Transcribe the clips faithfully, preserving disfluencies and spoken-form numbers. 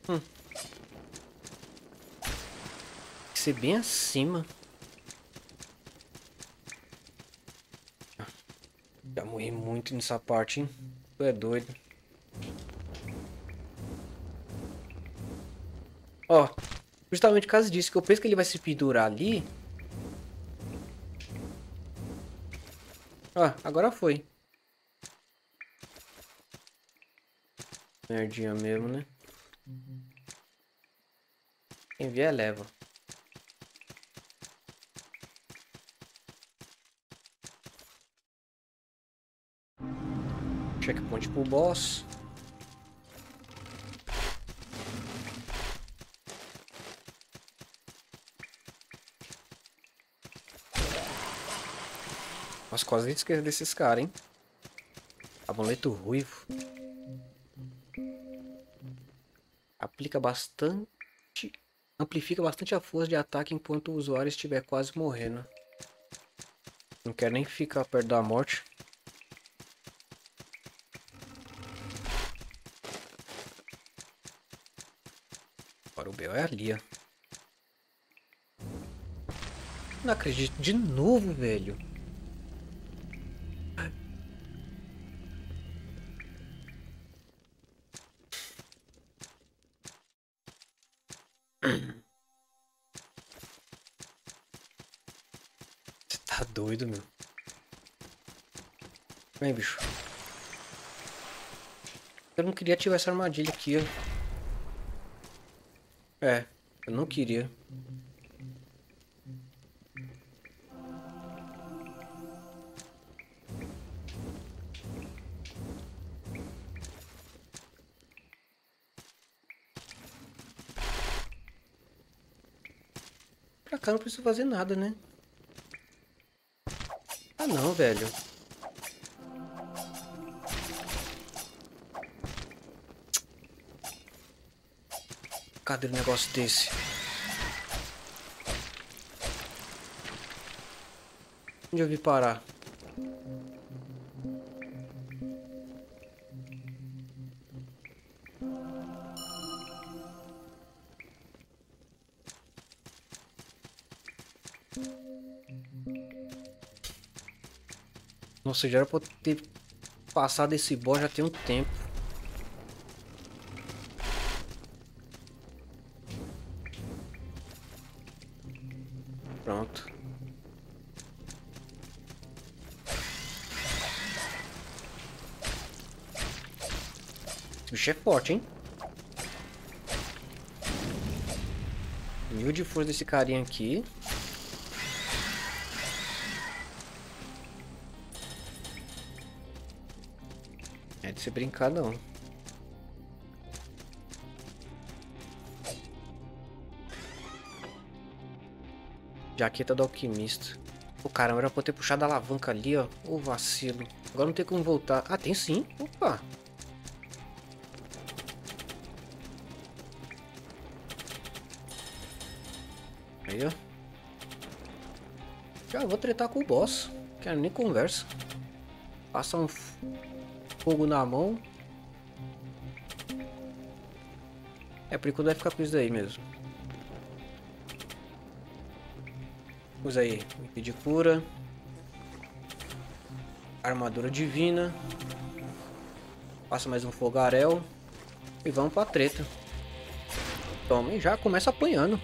Hum. Tem que ser bem acima. Já morri muito nessa parte, hein? Tu é doido. Ó, justamente por causa disso, que eu penso que ele vai se pendurar ali. Ó, agora foi. Merdinha mesmo, né? Quem vier, leva. Checkpoint pro boss. Nossa, quase esqueci desses caras, hein? Amuleto ruivo. Aplica bastante... Amplifica bastante a força de ataque enquanto o usuário estiver quase morrendo. Não quero nem ficar perto da morte. Agora o B O é ali, ó. Não acredito. De novo, velho. Você tá doido, meu. Vem, bicho. Eu não queria ativar essa armadilha aqui, ó. É, eu não queria. Pra cá não preciso fazer nada, né? Ah, não, velho. Cadê o negócio desse? Onde eu vi parar? Nossa, já era pra eu ter passado esse boss já tem um tempo. Pronto. Esse bicho é forte, hein? Nível de força desse carinha aqui. É de se brincar, não. Jaqueta do alquimista. Pô, caramba, era pra eu ter puxado a alavanca ali, ó. Ô, vacilo. Agora não tem como voltar. Ah, tem sim. Opa. Aí, ó. Já vou tretar com o boss. Quero nem conversa. Passa um fogo na mão. É, por enquanto vai ficar com isso daí mesmo. Usa aí. Impedir cura. Armadura divina. Passa mais um fogaréu. E vamos pra treta. Toma, e já começa apanhando.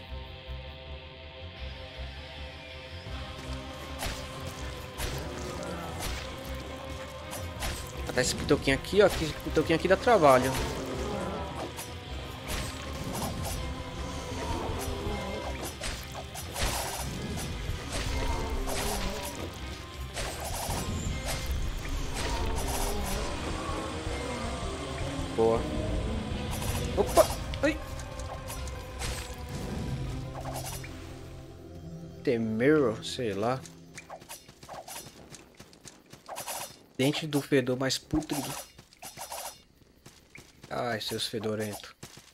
Até esse pitoquinho aqui, ó. Esse pitoquinho aqui dá trabalho. Boa. Opa! Ai! Temero, sei lá. Dente do fedor mais pútrido. Ai, seus fedorentos.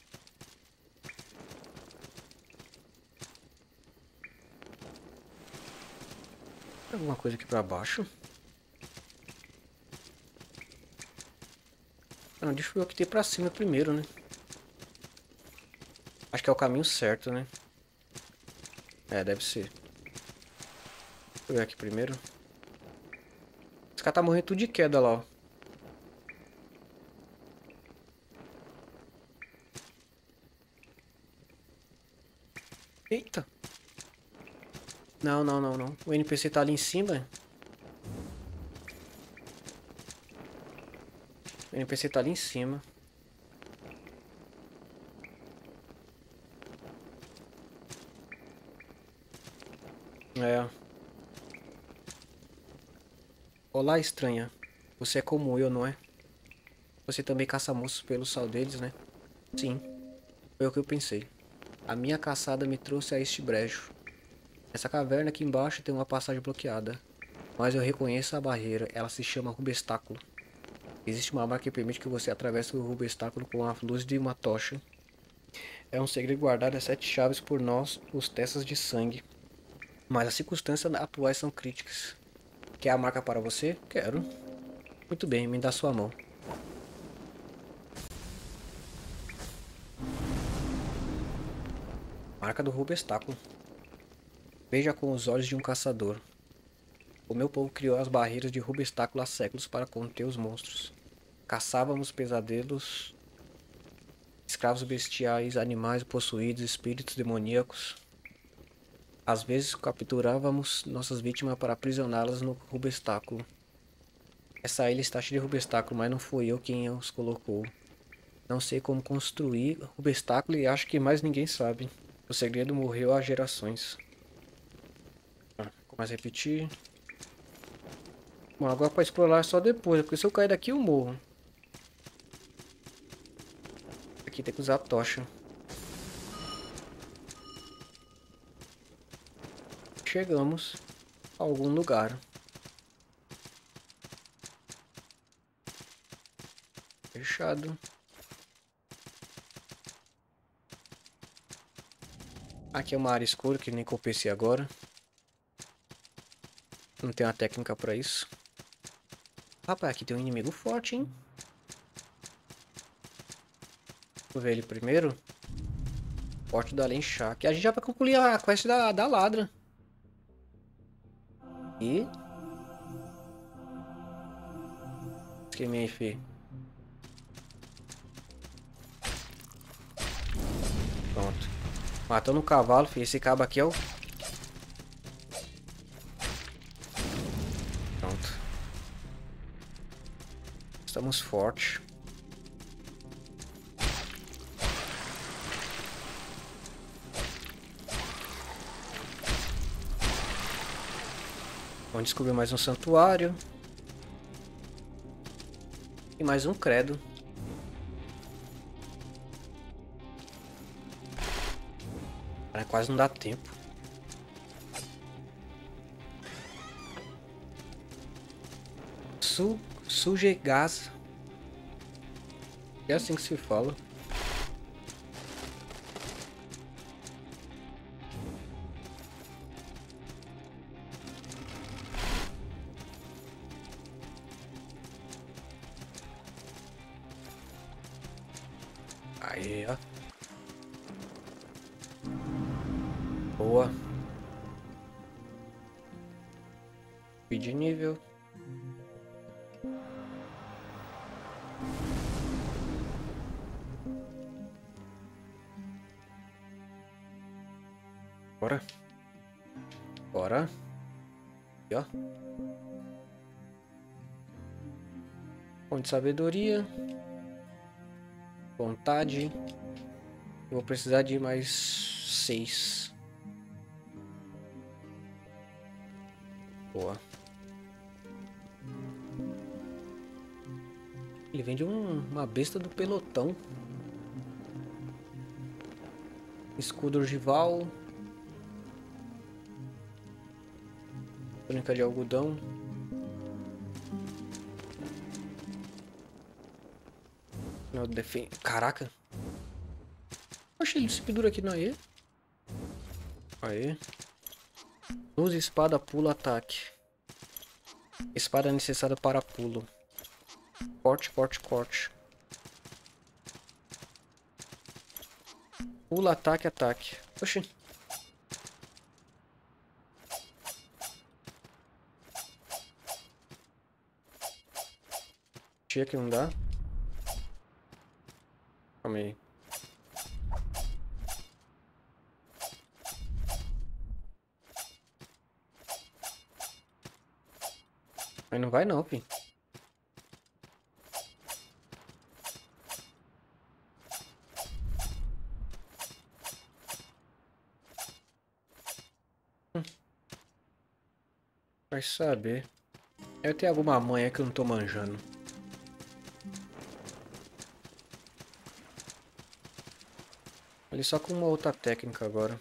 Tem alguma coisa aqui pra baixo? Não, deixa eu ver o que tem pra cima primeiro, né? Acho que é o caminho certo, né? É, deve ser. Deixa eu ver aqui primeiro. Esse cara tá morrendo tudo de queda lá, ó. Eita. Não, não, não, não. O N P C tá ali em cima. O N P C tá ali em cima. É. Olá, estranha. Você é como eu, não é? Você também caça monstros pelo sal deles, né? Sim, foi o que eu pensei. A minha caçada me trouxe a este brejo. Essa caverna aqui embaixo tem uma passagem bloqueada. Mas eu reconheço a barreira. Ela se chama rubestáculo. Existe uma marca que permite que você atravesse o rubestáculo com a luz de uma tocha. É um segredo guardado a sete chaves por nós, os testas de sangue. Mas as circunstâncias atuais são críticas. Quer a marca para você? Quero. Muito bem, me dá sua mão. Marca do rubestáculo. Veja com os olhos de um caçador. O meu povo criou as barreiras de rubestáculo há séculos para conter os monstros. Caçávamos pesadelos, escravos bestiais, animais possuídos, espíritos demoníacos. Às vezes capturávamos nossas vítimas para aprisioná-las no rubestáculo. Essa ilha está cheia de rubestáculo, mas não fui eu quem os colocou. Não sei como construir rubestáculo e acho que mais ninguém sabe. O segredo morreu há gerações. Ah, começa a repetir. Bom, agora para explorar é só depois, porque se eu cair daqui eu morro. Aqui tem que usar a tocha. Chegamos a algum lugar. Fechado. Aqui é uma área escura que nem que eu pensei agora. Não tem uma técnica pra isso. Rapaz, aqui tem um inimigo forte, hein? Vou ver ele primeiro. Forte da Lenchar. Que a gente já vai concluir a quest da, da ladra. E... esquemei aí, fi. Pronto. Matando o cavalo, fi. Esse cabo aqui é o... pronto. Estamos fortes. Vamos descobrir mais um santuário. E mais um credo. Cara, quase não dá tempo. Su Sujegás. É assim que se fala. Aí, ó. Boa. Pedir nível. Bora. Bora. Aqui, ó. Ponto de sabedoria. Vontade. Eu vou precisar de mais seis. Boa. Ele vem de um, uma besta do pelotão. Escudo ogival. Túnica de algodão. Meu defen... Caraca. Oxe, ele se pendura aqui, não é? Aê. Luz, espada, pulo, ataque. Espada necessária para pulo. Corte, corte, corte. Pula, ataque, ataque. Oxi. Tinha que não dá. Calma aí. Mas não vai não, filho. Hum. Vai saber. Eu tenho alguma manha que eu não tô manjando. Ali só com uma outra técnica agora.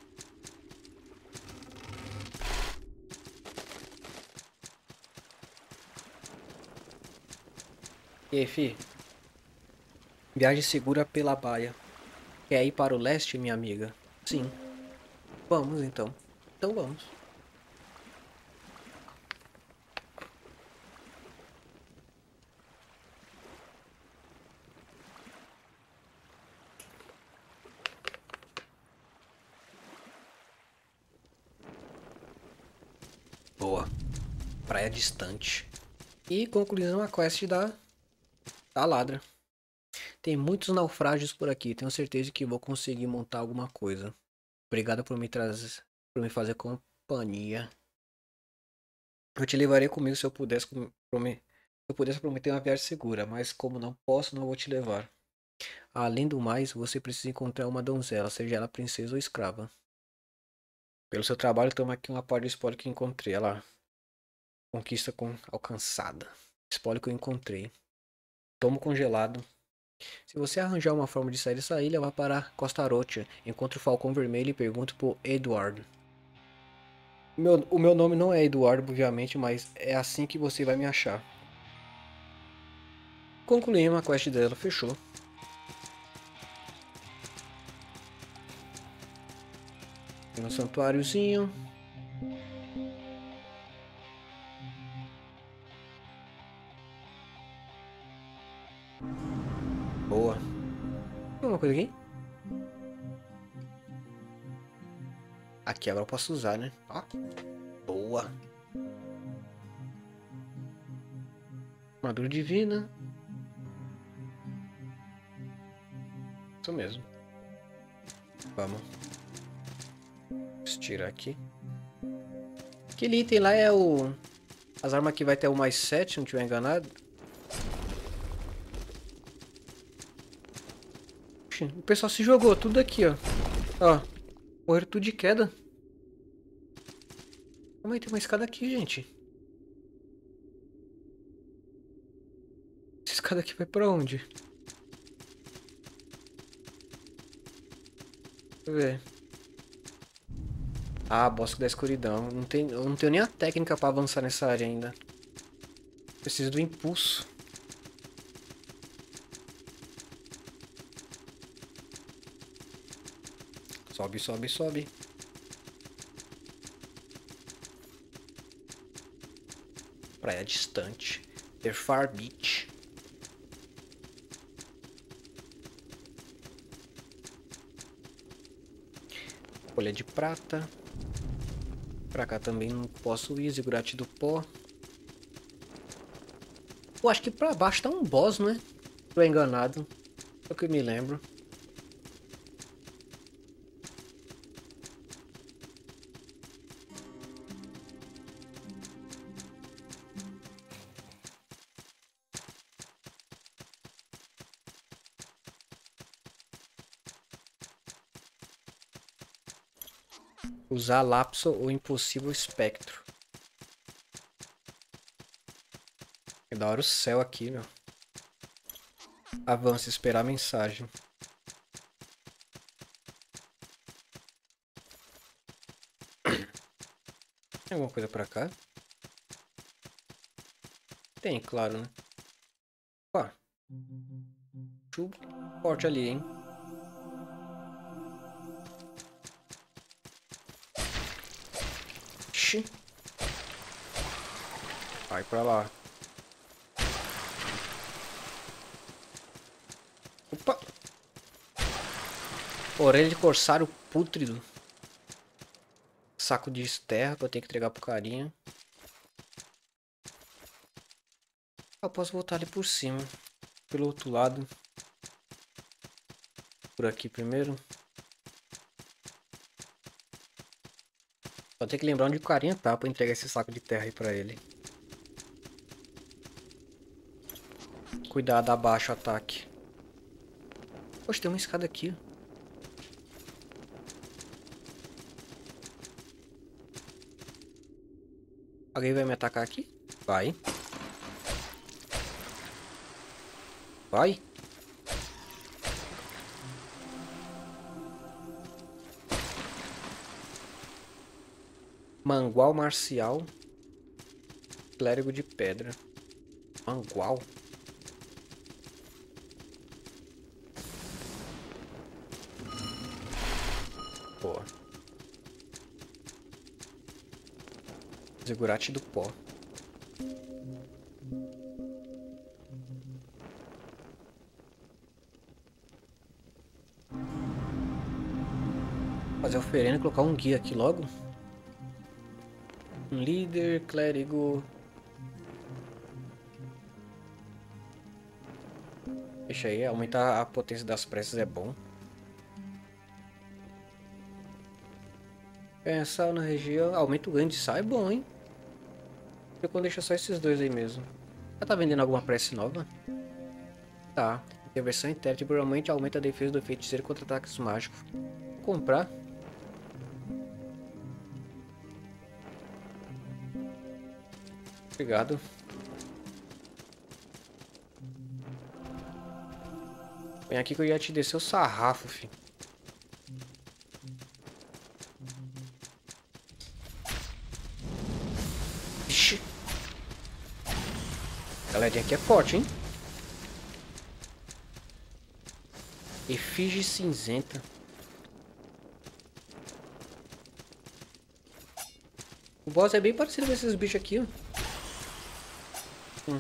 E aí, fi? Viagem segura pela baia. Quer ir para o leste, minha amiga? Sim. Vamos então. Então vamos. Boa. Praia distante. E concluímos a quest da, da ladra. Tem muitos naufrágios por aqui. Tenho certeza que vou conseguir montar alguma coisa. Obrigado por me trazer, por me fazer companhia. Eu te levaria comigo se eu pudesse prometer, se eu pudesse prometer uma viagem segura, mas como não posso, não vou te levar. Além do mais, você precisa encontrar uma donzela, seja ela princesa ou escrava. Pelo seu trabalho, toma aqui uma parte do espólio que encontrei. Olha lá. Conquista com... alcançada. Espólio que eu encontrei. Tomo congelado. Se você arranjar uma forma de sair dessa ilha, vá para Costa Rocha. Encontre o Falcão Vermelho e pergunte por Eduardo. Meu, o meu nome não é Eduardo, obviamente, mas é assim que você vai me achar. Concluímos a quest dela, fechou. No santuáriozinho. Boa. Tem uma coisa aqui? Aqui agora eu posso usar, né? Ó. Boa. Armadura divina. Isso mesmo. Vamos. Vamos tirar aqui. Aquele item lá é o... As armas aqui vai ter o mais sete, se não estiver enganado. O pessoal se jogou tudo aqui, ó. Ó. Morreram tudo de queda. Como é que tem uma escada aqui, gente? Essa escada aqui vai pra onde? Deixa eu ver. Ah, bosque da escuridão. Não tem, eu não tenho nem a técnica pra avançar nessa área ainda. Preciso do impulso. Sobe, sobe, sobe. Praia distante. The Far Beach. Folha de prata. Pra cá também não posso ir. Zigurate do pó. Eu acho que pra baixo tá um boss, não é? Tô enganado. É o que eu me lembro. Usar lapso ou impossível espectro. É da hora o céu aqui, meu. Avance, esperar a mensagem. Tem alguma coisa pra cá? Tem, claro, né? Ó. Chubo forte ali, hein? Ixi. Vai pra lá. Opa! Orelha de corsário pútrido. Saco de terra que eu tenho que entregar pro carinha. Eu posso voltar ali por cima. Pelo outro lado. Por aqui primeiro. Só tem que lembrar onde o carinha tá pra entregar esse saco de terra aí pra ele. Cuidado, abaixo o ataque. Poxa, tem uma escada aqui. Alguém vai me atacar aqui? Vai. Vai. Mangual marcial. Clérigo de pedra. Mangual. Boa. Zigurate do pó. Fazer oferenda e colocar um guia aqui logo. Um líder, clérigo. Deixa aí, aumentar a potência das preces é bom. Pensar na região, aumenta o ganho de sal é bom, hein? Eu quando deixa só esses dois aí mesmo. Já tá vendendo alguma prece nova? Tá. Intervenção interna temporalmente aumenta a defesa do feiticeiro contra ataques mágicos. Vou comprar. Obrigado. Vem aqui que eu ia te descer o sarrafo, filho. Ixi. A galerinha aqui é forte, hein? Efígie cinzenta. O boss é bem parecido com esses bichos aqui, ó. Hum.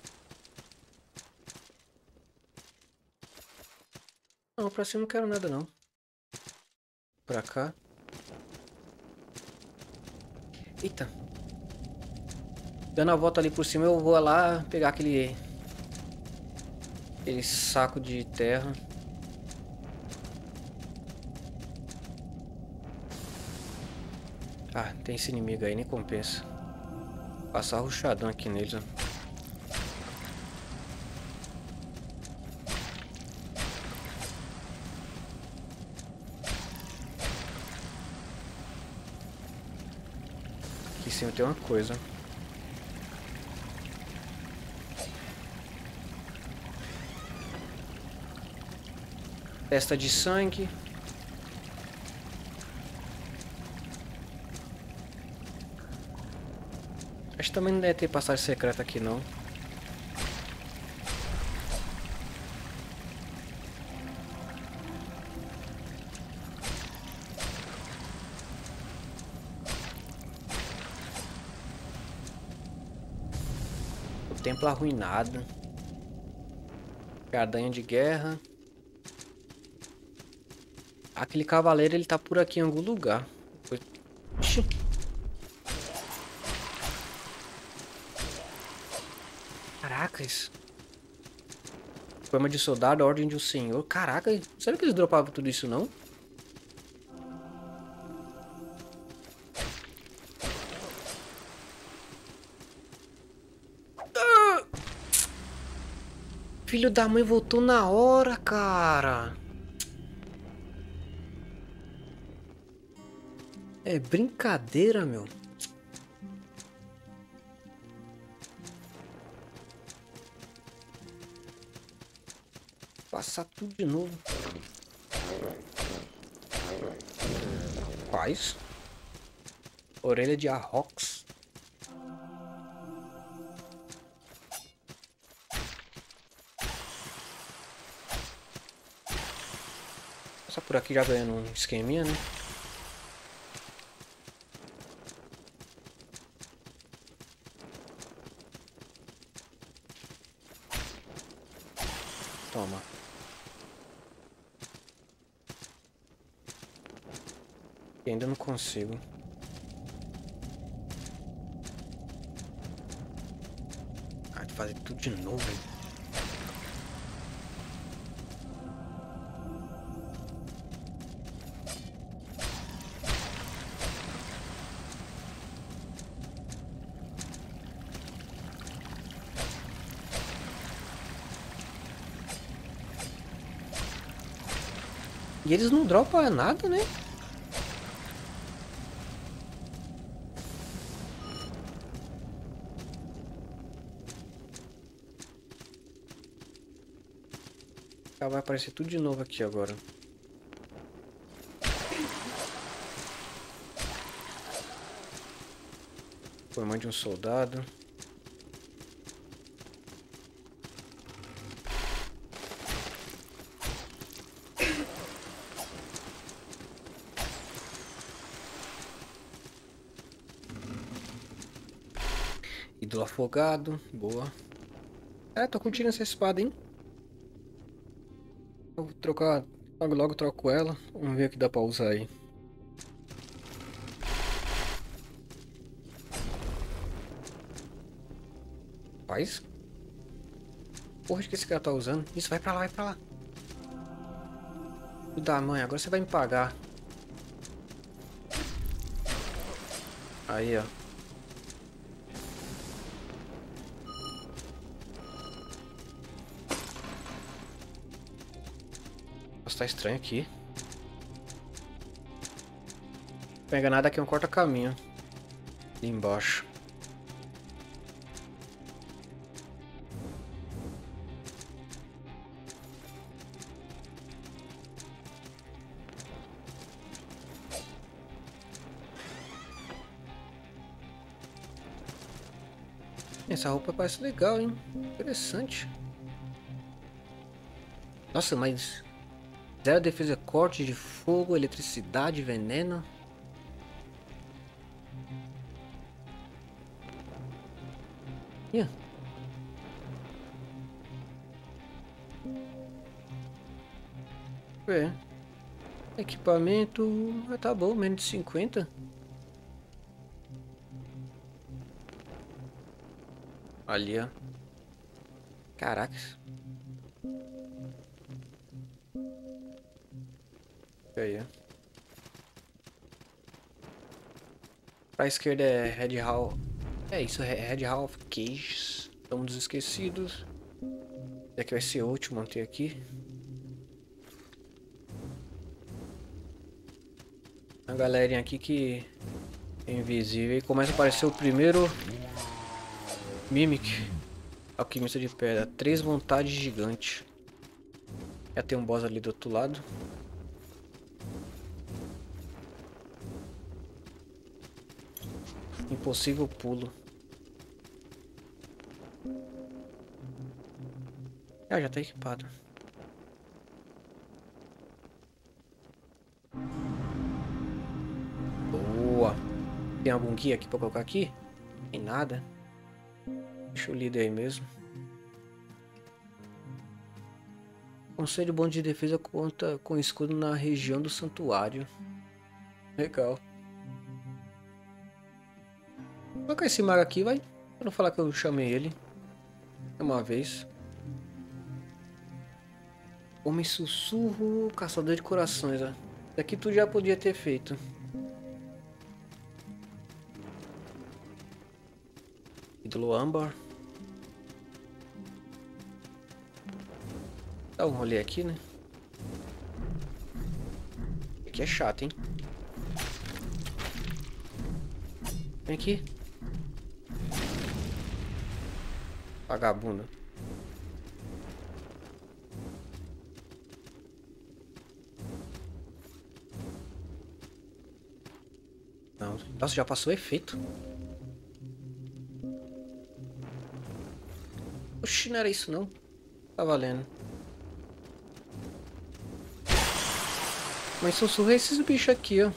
Não, pra cima não quero nada, não. Pra cá. Eita. Dando a volta ali por cima, eu vou lá pegar aquele... Aquele saco de terra. Ah, tem esse inimigo aí, nem compensa. Passar rushadão aqui neles, ó. Aqui em cima tem uma coisa. Testa de sangue. Acho que também não deve ter passagem secreta aqui, não. O templo arruinado. Gardanha de guerra. Aquele cavaleiro, ele tá por aqui em algum lugar. Ixi. Caracas. Forma de soldado, ordem de um senhor. Caraca, será que eles dropavam tudo isso, não? Ah! Filho da mãe voltou na hora, cara. É brincadeira, meu. Passar tudo de novo. Quais? Orelha de Arrox. Passar por aqui já ganhando um esqueminha, né? Toma. E ainda não consigo. Ah, tem que fazer tudo de novo, velho. E eles não dropam nada, né? Ah, vai aparecer tudo de novo aqui agora. Foi mãe de um soldado. Ídolo afogado. Boa. É, tô curtindo essa espada, hein? Vou trocar. Logo logo troco ela. Vamos ver o que dá pra usar aí. Faz. Porra, que esse cara tá usando? Isso, vai pra lá, vai pra lá. Filho da mãe, agora você vai me pagar. Aí, ó. Nossa, tá estranho aqui. Não pega nada aqui, é um corta-caminho. Ali embaixo. Essa roupa parece legal, hein? Interessante. Nossa, mas... Zero defesa, corte de fogo, eletricidade, veneno. Ih. É. Equipamento... Ah, tá bom, menos de cinquenta. Ali, ó. Caracas. Aí, ó. Pra esquerda é Red Hall. É isso, Red Hall of Cages. Estamos dos esquecidos. Esse aqui vai ser útil manter aqui. A galerinha aqui que é invisível. E começa a aparecer o primeiro Mimic. Alquimista de pedra. Três vontades gigantes. Já tem um boss ali do outro lado. Impossível pulo. Ah, já tá equipado. Boa. Tem algum guia aqui pra colocar aqui? Tem nada. Deixa o líder aí mesmo. Conselho bom de defesa conta com escudo na região do santuário. Legal. Vou colocar esse mago aqui, vai. Pra não falar que eu chamei ele. Uma vez. Homem sussurro, caçador de corações, ó. Isso aqui tu já podia ter feito. Ídolo âmbar. Dá um rolê aqui, né? Aqui é chato, hein? Vem aqui. Vagabundo. Não. Nossa, já passou o efeito. Oxi, não era isso não. Tá valendo. Mas sussurra esses bichos aqui, ó.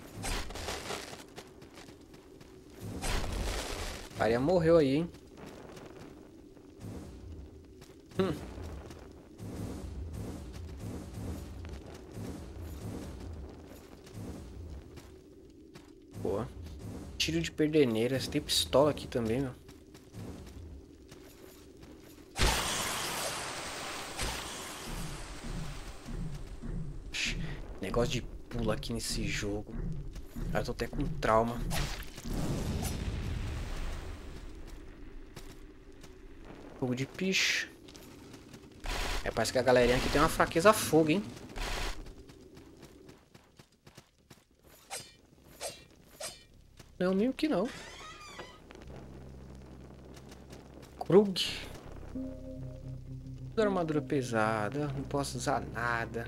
A área morreu aí, hein? Hum. tiro de perdeneira. Tem pistola aqui também, meu. Negócio de pula aqui nesse jogo. Cara, eu tô até com trauma. Fogo de piche. É, parece que a galerinha aqui tem uma fraqueza a fogo, hein? Não, meio que não. Krug. Tudo armadura pesada. Não posso usar nada.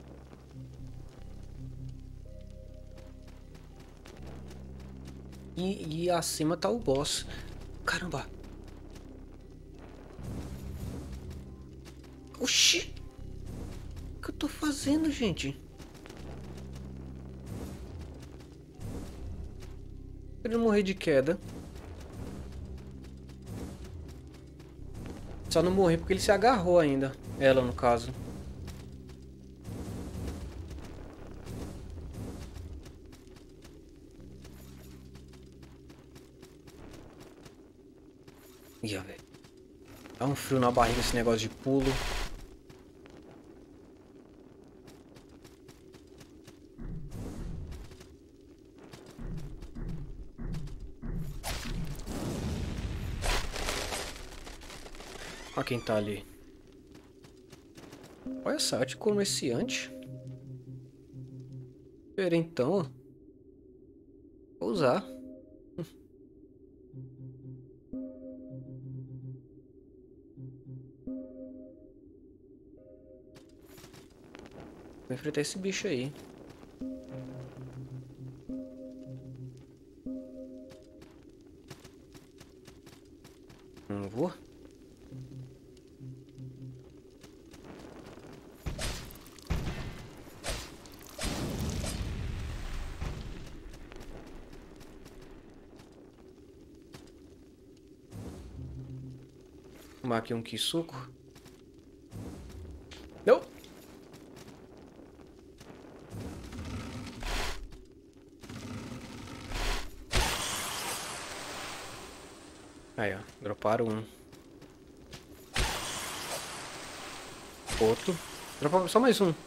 E, e acima tá o boss. Caramba. Oxi. O que eu tô fazendo, gente? Ele não morrer de queda. Só não morrer porque ele se agarrou ainda. Ela, no caso. Ih, velho. Dá um frio na barriga esse negócio de pulo. Olha quem tá ali. Olha só, de comerciante. Diferentão. Vou usar. Vou enfrentar esse bicho aí. Não vou. Tomar aqui um Kisuko. Não! Aí, ó. Droparam um. Outro. Droparam só mais um.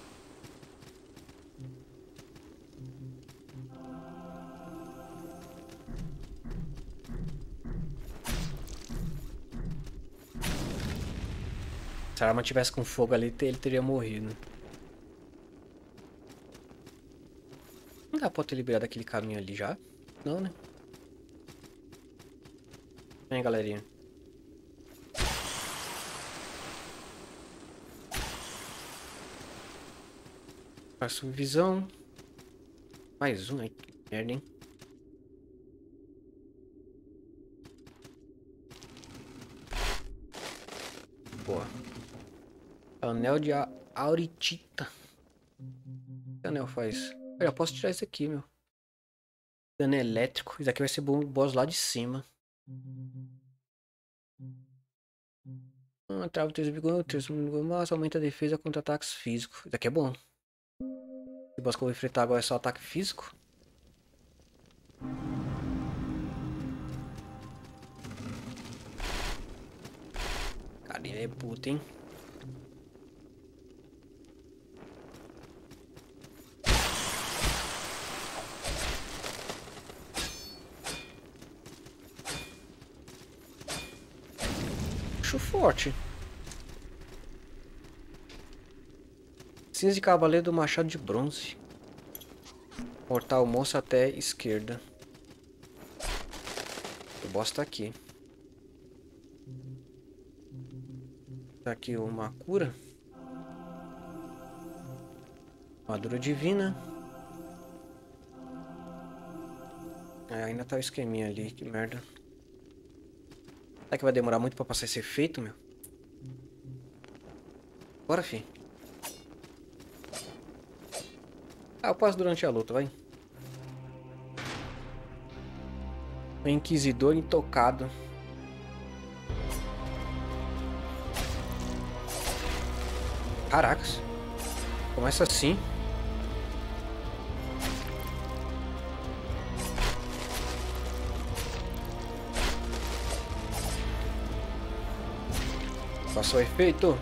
Se a arma tivesse com fogo ali, ele teria morrido. Não dá pra ter liberado aquele caminho ali já? Não, né? Vem, galerinha. Faço visão. Mais um, ai que merda, hein? Boa. Anel de Auritita. O que anel faz? Eu já posso tirar isso aqui, meu. Dano elétrico. Isso aqui vai ser bom o boss lá de cima. Ah, trava três vigores, mas aumenta a defesa contra ataques físicos. Isso aqui é bom. O boss que eu vou enfrentar agora é só ataque físico. Cara, ele é puto, hein? Acho forte. Cinza de cavaleiro do machado de bronze. Mortar o monstro até esquerda. O boss tá aqui. Tá aqui uma cura. Armadura divina. É, ainda tá o esqueminha ali, que merda. Será que vai demorar muito pra passar esse efeito, meu? Bora, fi. Ah, eu passo durante a luta, vai. O Inquisidor intocado. Caracas. Começa assim. Passou o efeito.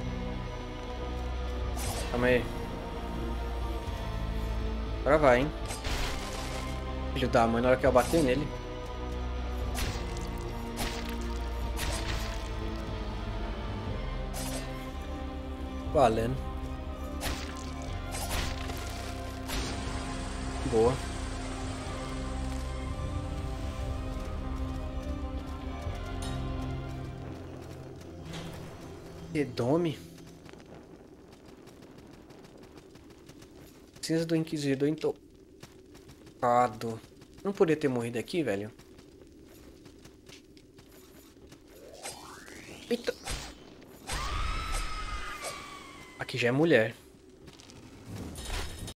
Calma aí. Agora vai, hein. Filho da mãe, na hora que eu bater nele. Valendo. Boa. Redome. Cinza do Inquisidor intocado. Não podia ter morrido aqui, velho. Eita. Aqui já é mulher.